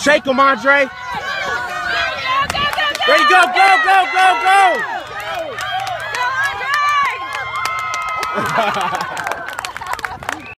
Shake him, Andre. There you go, go, go, go, go. Go, Andre!